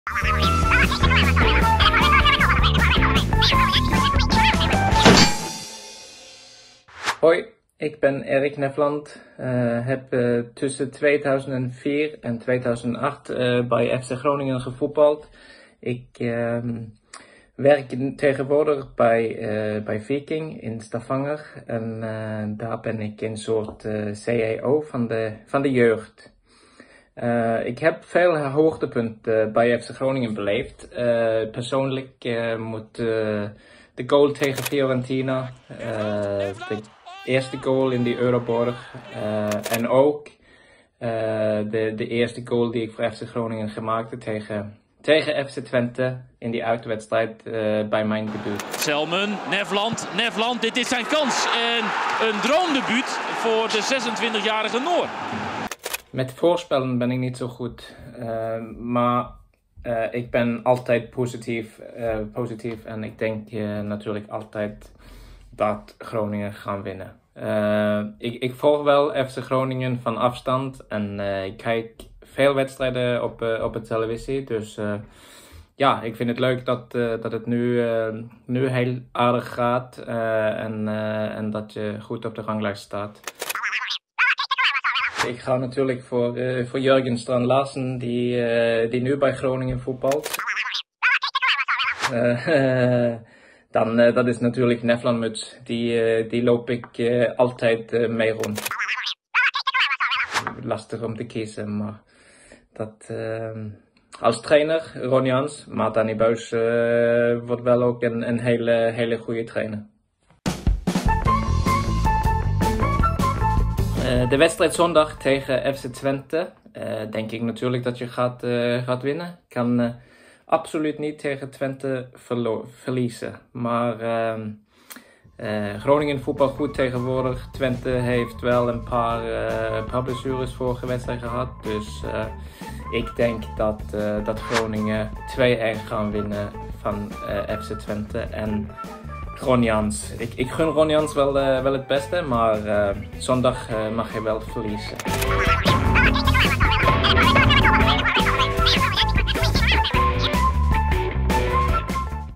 Hoi, ik ben Erik Nefland. Heb tussen 2004 en 2008 bij FC Groningen gevoetbald. Ik werk tegenwoordig bij Viking in Stavanger en daar ben ik een soort CEO van de jeugd. Ik heb veel hoogtepunten bij FC Groningen beleefd. Persoonlijk moet de goal tegen Fiorentina, de eerste goal in die Euroborg en ook de eerste goal die ik voor FC Groningen gemaakt heb tegen FC Twente in die uitwedstrijd bij mijn debuut. Selmen, Nefland, dit is zijn kans en een droomdebuut voor de 26-jarige Noor. Met voorspellen ben ik niet zo goed, maar ik ben altijd positief en ik denk natuurlijk altijd dat Groningen gaan winnen. Ik volg wel FC Groningen van afstand en ik kijk veel wedstrijden op de televisie, dus ja, ik vind het leuk dat het nu heel aardig gaat en dat je goed op de ranglijst staat. Ik ga natuurlijk voor Jurgen Strand Larsen, die nu bij Groningen voetbalt. Dat is natuurlijk Nefland Muts, die loop ik altijd mee rond. Lastig om te kiezen, maar als trainer Ron Jans, maar Danny Buis wordt wel ook een hele goede trainer. De wedstrijd zondag tegen FC Twente, denk ik natuurlijk dat je gaat winnen. Kan absoluut niet tegen Twente verliezen. Maar Groningen voetbal goed tegenwoordig. Twente heeft wel een paar blessures vorige wedstrijd gehad. Dus ik denk dat Groningen 2-1 gaan winnen van FC Twente. En Ron Jans. Ik gun Ron Jans wel het beste, maar zondag mag hij wel verliezen.